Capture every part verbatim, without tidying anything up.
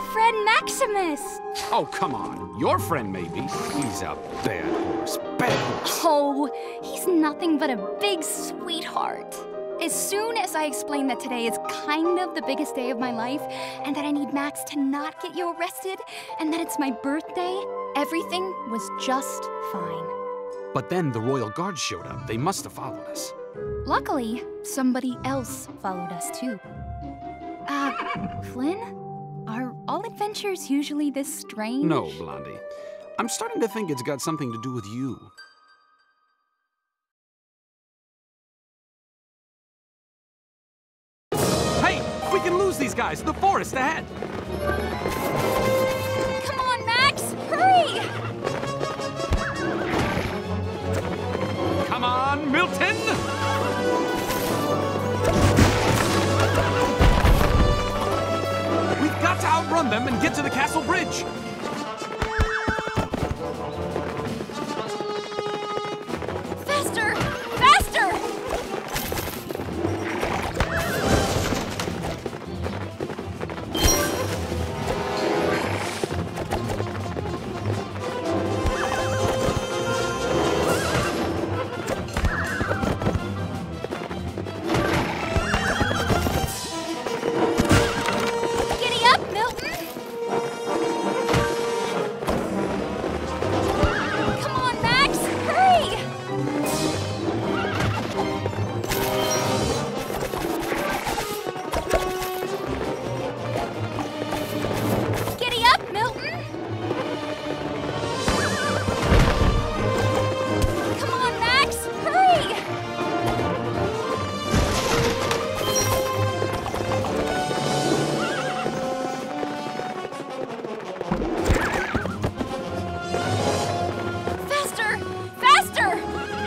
friend Maximus. Oh, come on. Your friend, maybe. He's a bad horse. Bad horse. Oh, he's nothing but a big sweetheart. As soon as I explained that today is kind of the biggest day of my life, and that I need Max to not get you arrested, and that it's my birthday, everything was just fine. But then the Royal Guard showed up. They must have followed us. Luckily, somebody else followed us too. Uh, Flynn? Are all adventures usually this strange? No, Blondie. I'm starting to think it's got something to do with you. Hey! We can lose these guys! The forest ahead! Come on, Max! Hurry! Come on, Milton! We've got to outrun them and get to the castle bridge! Faster! Faster! Giddy up, Milton! Come on, Max! Hurry! Giddy up, Milton! Come on, Max! Hurry! Faster! Faster!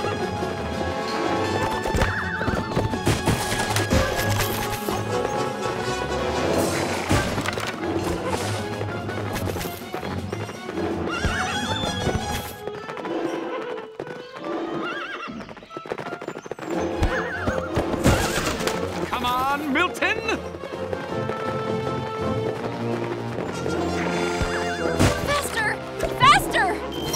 Come on, Milton! Faster! Faster!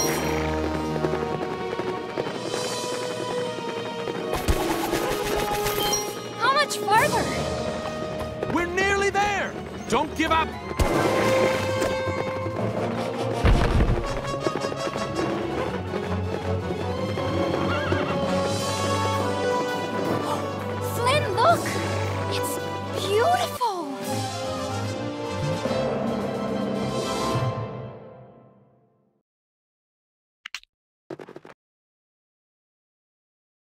How much farther? We're nearly there! Don't give up!